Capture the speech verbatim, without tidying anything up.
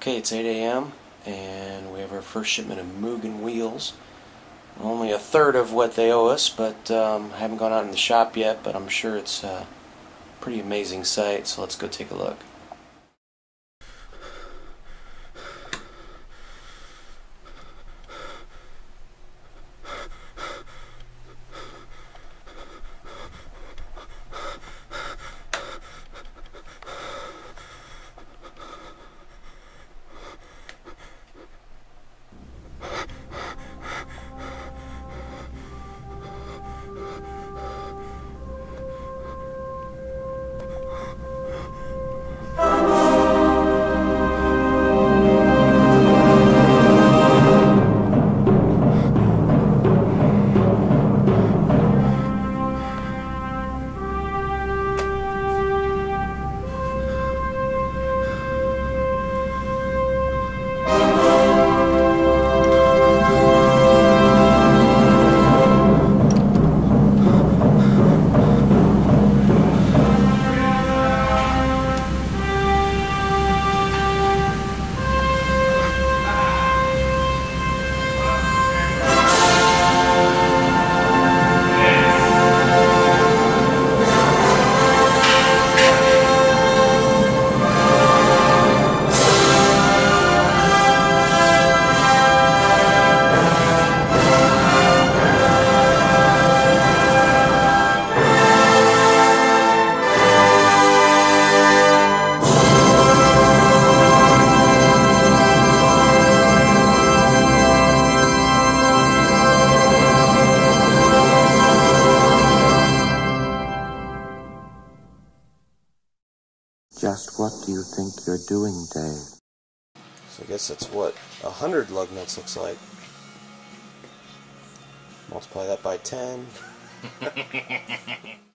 Okay, it's eight A M and we have our first shipment of MUGEN wheels. Only a third of what they owe us, but um, I haven't gone out in the shop yet, but I'm sure it's a pretty amazing sight, so let's go take a look. Just what do you think you're doing, Dave? So I guess that's what a hundred lug nuts looks like. Multiply that by ten.